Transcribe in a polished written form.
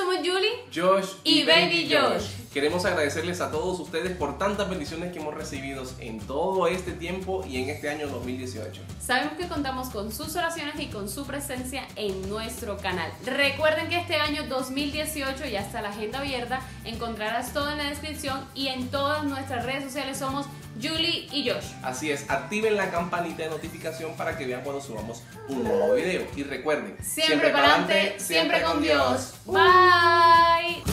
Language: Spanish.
somos Julie, Josh y Baby Josh. Queremos agradecerles a todos ustedes por tantas bendiciones que hemos recibido en todo este tiempo y en este año 2018. Sabemos que contamos con sus oraciones y con su presencia en nuestro canal. Recuerden que este año 2018 ya está la agenda abierta, encontrarás todo en la descripción y en todas nuestras redes sociales somos Julie y Josh. Así es, activen la campanita de notificación para que vean cuando subamos un nuevo video. Y recuerden, Siempre para adelante, siempre con Dios. Bye.